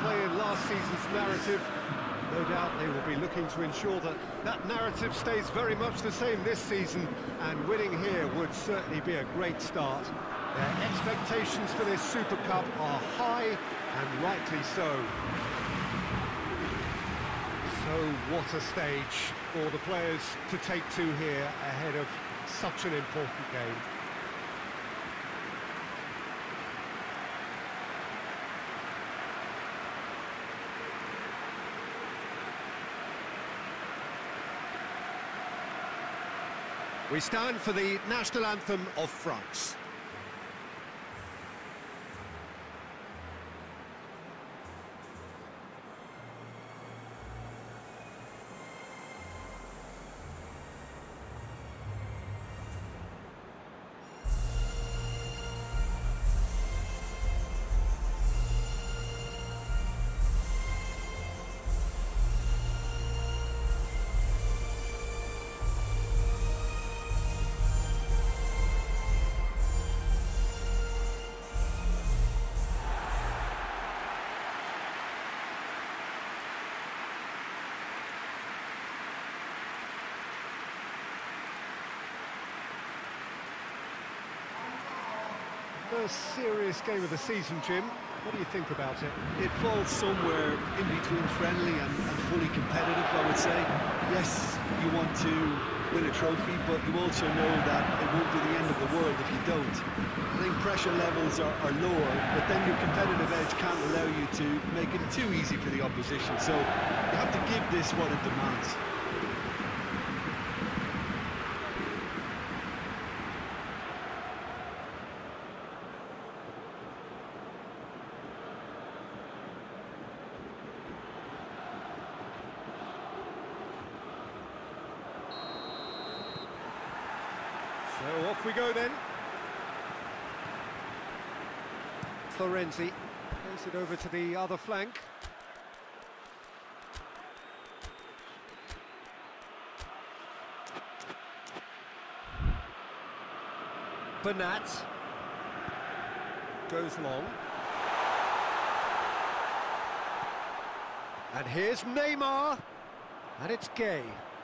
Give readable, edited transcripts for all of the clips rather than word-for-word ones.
playing last season's narrative. No doubt they will be looking to ensure that that narrative stays very much the same this season, and winning here would certainly be a great start. Their expectations for this Super Cup are high, and rightly so. So what a stage for the players to take to here ahead of such an important game. We stand for the national anthem of France. First serious game of the season, Jim. What do you think about it? It falls somewhere in between friendly and fully competitive, I would say. Yes, you want to win a trophy, but you also know that it won't be the end of the world if you don't. I think pressure levels are lower, but then your competitive edge can't allow you to make it too easy for the opposition. So you have to give this what it demands. So off we go then. Florenzi plays it over to the other flank. Bernat goes long. And here's Neymar. And it's Gay.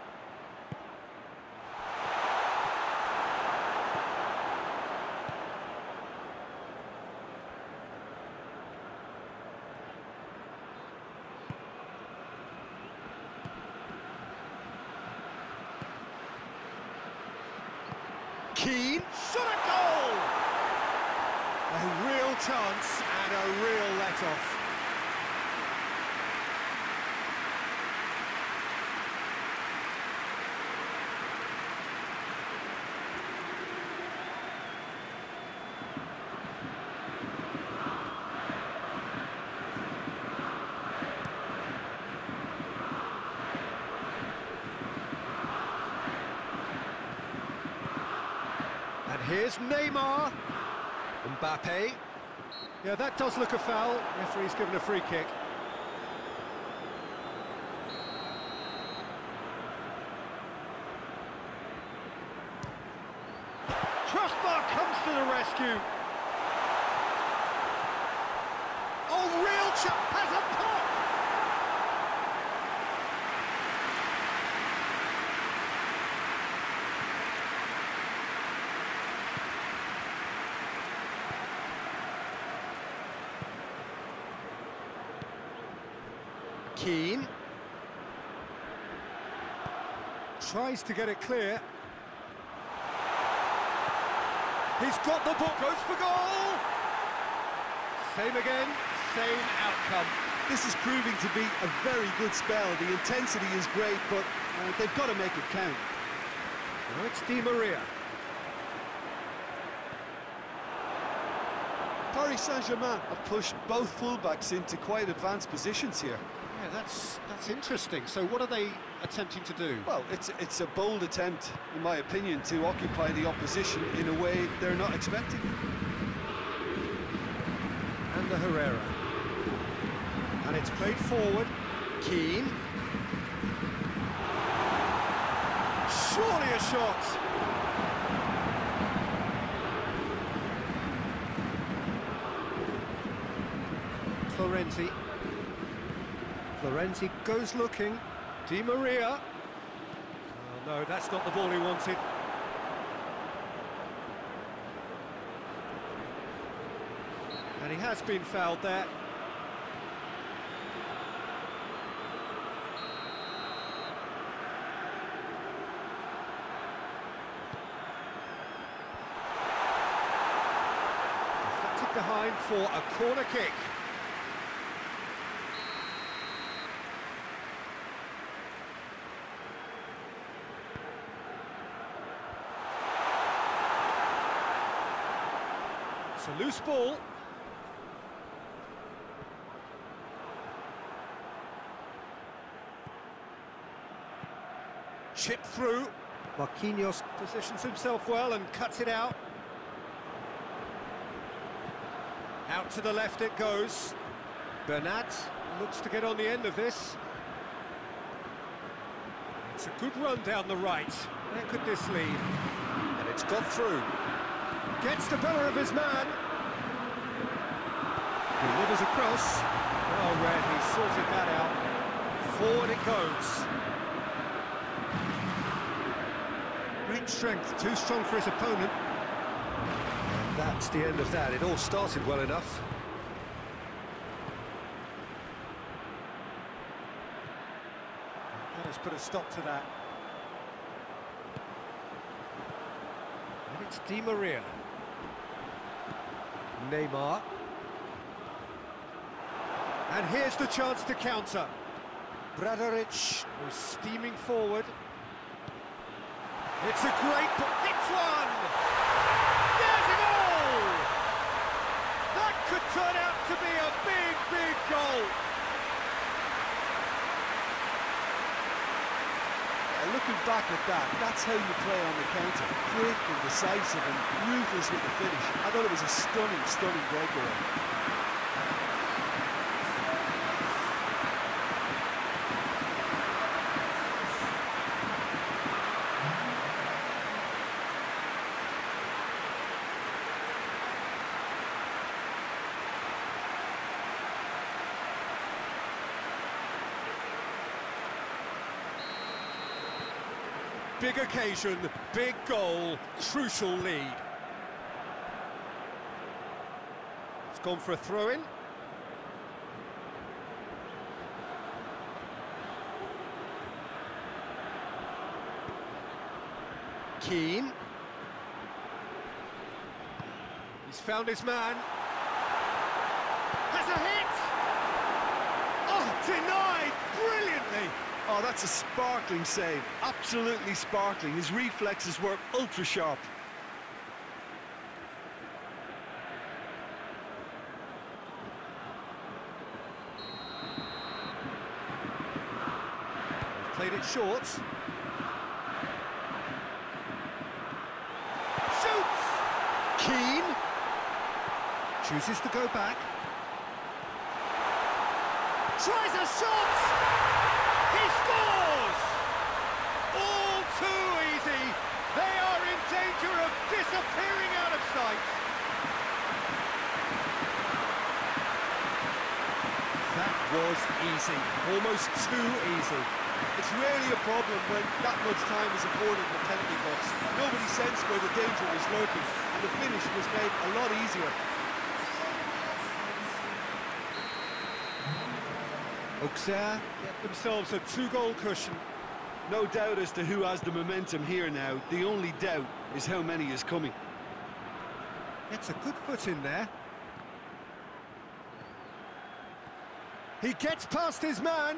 Keane, shot a goal! A real chance and a real let-off. And here's Neymar. Mbappe. Yeah, that does look a foul. Referee's given a free kick. Crossbar comes to the rescue. Oh, real chance, has a pop! Keane tries to get it clear. He's got the ball, goes for goal! Same again, same outcome. This is proving to be a very good spell. The intensity is great, but they've got to make it count. Now it's Di Maria. Paris Saint-Germain have pushed both fullbacks into quite advanced positions here. Yeah, that's interesting. So what are they attempting to do? Well, it's a bold attempt, in my opinion, to occupy the opposition in a way they're not expecting. And the Herrera. And it's played forward. Keane. Surely a shot! Florenzi. Florenzi goes looking. Di Maria. Oh, no, that's not the ball he wanted. And he has been fouled there. Deflected behind for a corner kick. It's a loose ball. Chip through. Marquinhos positions himself well and cuts it out. Out to the left it goes. Bernat looks to get on the end of this. It's a good run down the right. Where could this lead? And it's got through. Gets the better of his man. Delivers across. Oh, Red, he sorted that out. Forward it goes. Great strength, too strong for his opponent. And that's the end of that. It all started well enough. That has put a stop to that. And it's Di Maria. Neymar. And here's the chance to counter. Bradaric was steaming forward. It's a great... It's one! There's a goal! That could turn out to be a big, big goal. Looking back at that, that's how you play on the counter. Quick and decisive and ruthless with the finish. I thought it was a stunning, stunning breakaway. Big occasion, big goal, crucial lead. It's gone for a throw-in. Keane. He's found his man. Has a hit! Oh, denied brilliantly! Oh, that's a sparkling save. Absolutely sparkling. His reflexes were ultra sharp. Played it short. Shoots! Keane chooses to go back. Tries a shot! He scores! All too easy. They are in danger of disappearing out of sight. That was easy, almost too easy. It's rarely a problem when that much time is afforded in the penalty box. Nobody sensed where the danger was lurking, and the finish was made a lot easier. Auxerre get themselves a two-goal cushion. No doubt as to who has the momentum here now. The only doubt is how many is coming. Gets a good foot in there. He gets past his man.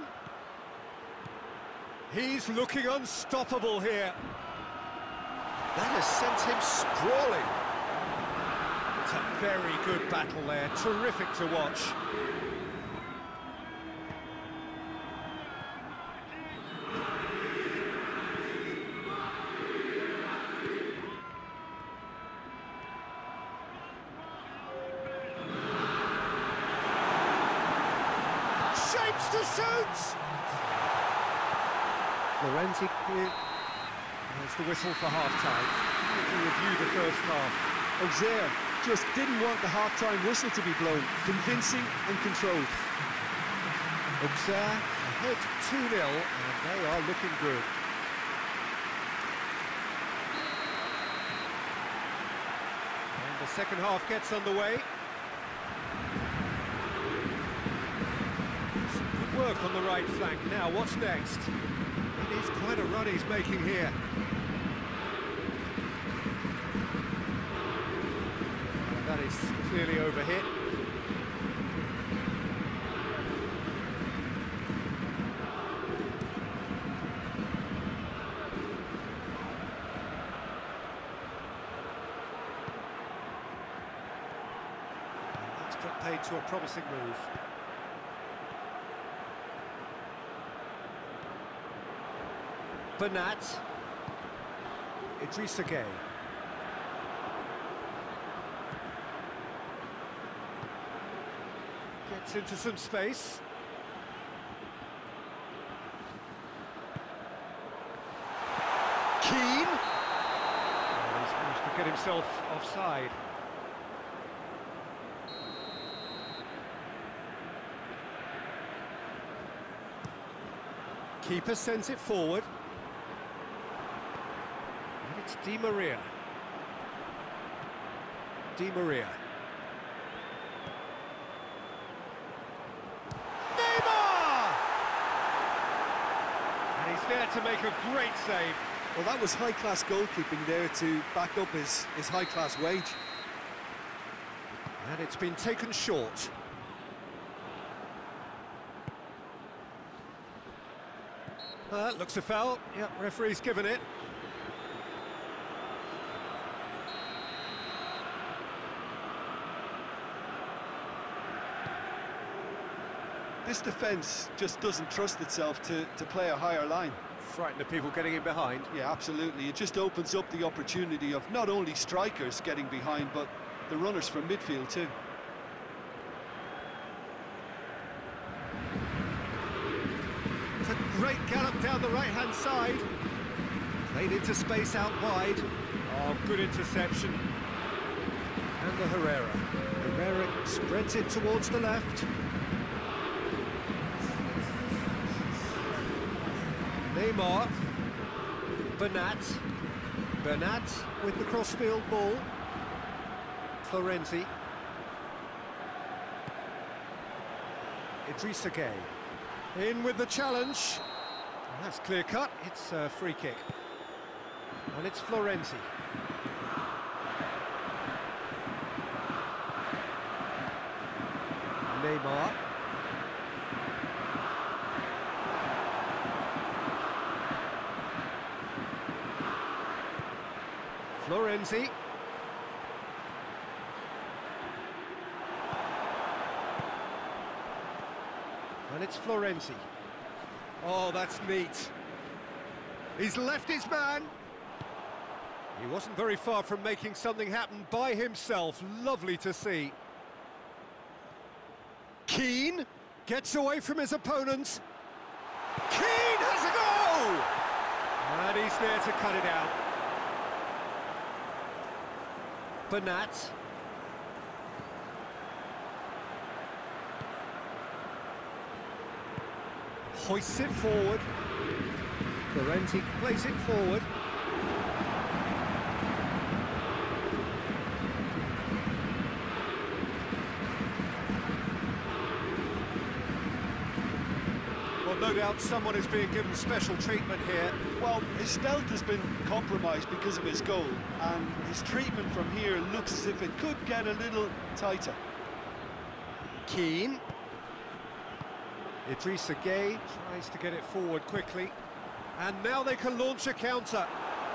He's looking unstoppable here. That has sent him sprawling. It's a very good battle there. Terrific to watch. Shapes to shoot! Florenzi, there's the whistle for half-time. We can review the first half. Auxerre just didn't want the half-time whistle to be blown. Convincing and controlled. Auxerre ahead 2-0, and they are looking good. And the second half gets underway. Some good work on the right flank. Now, what's next? It is quite a run he's making here. That is clearly overhit. That's put paid to a promising move. Bernat. Idrissa Gueye. Gets into some space. Keane. Oh, he's managed to get himself offside. Keeper sends it forward. And it's Di Maria. Di Maria. And he's there to make a great save. Well, that was high-class goalkeeping there to back up his high-class wage. And it's been taken short. Looks a foul. Yep, referee's given it. This defence just doesn't trust itself to play a higher line. Frightened of people getting in behind. Yeah, absolutely. It just opens up the opportunity of not only strikers getting behind, but the runners from midfield too. It's a great gallop down the right-hand side. Played into space out wide. Oh, good interception. And the Herrera. Herrera spreads it towards the left. Neymar. Bernat. Bernat with the crossfield ball. Florenzi. Idrissa Gueye. In with the challenge. That's clear cut. It's a free kick. And it's Florenzi. Neymar. Florenzi. And it's Florenzi. Oh, that's neat. He's left his man. He wasn't very far from making something happen by himself. Lovely to see. Keane gets away from his opponents. Keane has a goal! And he's there to cut it out. Bernat. Hoists it forward. Florenzi plays it forward. Well, no doubt someone is being given special treatment here. Well, his stealth has been compromised because of his goal, and his treatment from here looks as if it could get a little tighter. Keane. Idrissa Gueye tries to get it forward quickly. And now they can launch a counter.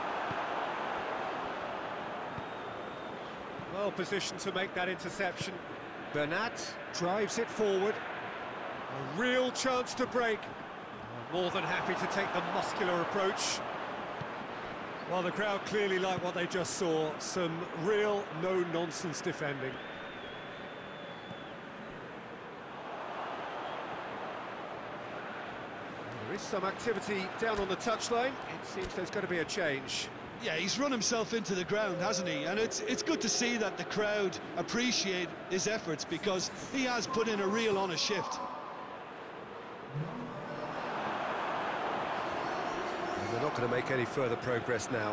Well positioned to make that interception. Bernat drives it forward. A real chance to break. More than happy to take the muscular approach. Well, the crowd clearly like what they just saw. Some real no-nonsense defending. There is some activity down on the touchline. It seems there's going to be a change. Yeah, he's run himself into the ground, hasn't he? And it's good to see that the crowd appreciate his efforts, because he has put in a real honest shift. And they're not going to make any further progress now.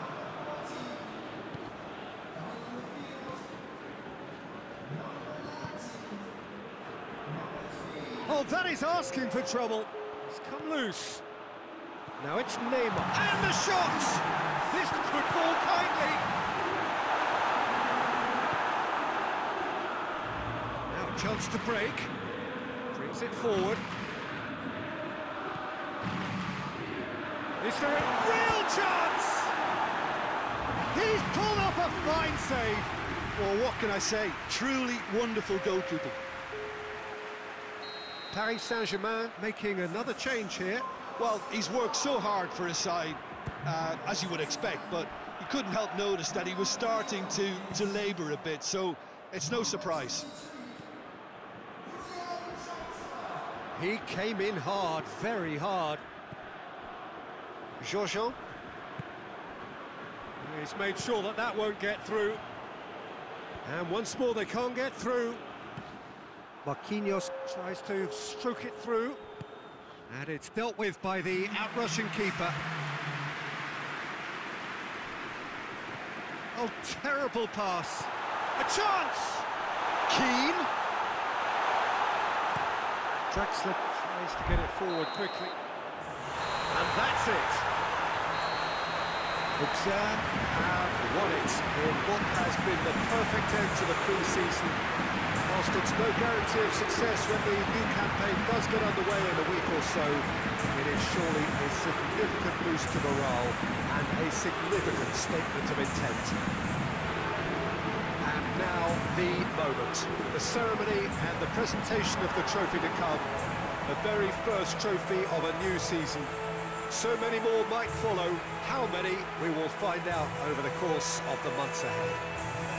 Oh, that is asking for trouble. It's come loose. Now it's Neymar. And the shot! This could fall kindly. Now a chance to break. Brings it forward. Is there a real chance? He's pulled off a fine save. Well, what can I say? Truly wonderful goalkeeping. Paris Saint-Germain making another change here. Well, he's worked so hard for his side, as you would expect, but you couldn't help notice that he was starting to labour a bit, so it's no surprise. He came in hard, very hard. Georgian. He's made sure that that won't get through. And once more they can't get through. Marquinhos tries to stroke it through. And it's dealt with by the out-rushing keeper. Oh, terrible pass. A chance! Keane. Draxler tries to get it forward quickly. And that's it. Auxerre have won it in what has been the perfect end to the pre-season. Whilst it's no guarantee of success when the new campaign does get underway in a week or so, it is surely a significant boost to morale and a significant statement of intent. And now the moment, the ceremony and the presentation of the trophy to come. The very first trophy of a new season. So many more might follow. How many, we will find out over the course of the months ahead.